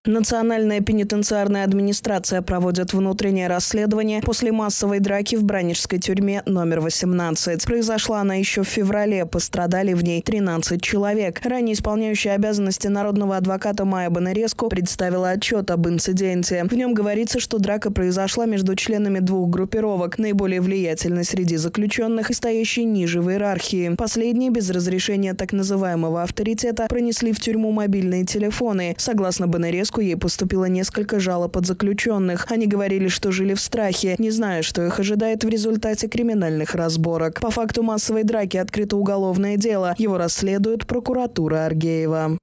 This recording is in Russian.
Национальная пенитенциарная администрация проводит внутреннее расследование после массовой драки в браннежской тюрьме номер 18. Произошла она еще в феврале, пострадали в ней 13 человек. Ранее исполняющая обязанности народного адвоката Майя Бонареску представила отчет об инциденте. В нем говорится, что драка произошла между членами двух группировок, наиболее влиятельной среди заключенных и стоящей ниже в иерархии. Последние без разрешения так называемого авторитета пронесли в тюрьму мобильные телефоны. Согласно Бонареску, ей поступило несколько жалоб от заключенных. Они говорили, что жили в страхе, не зная, что их ожидает в результате криминальных разборок. По факту массовой драки открыто уголовное дело. Его расследует прокуратура Аргеева.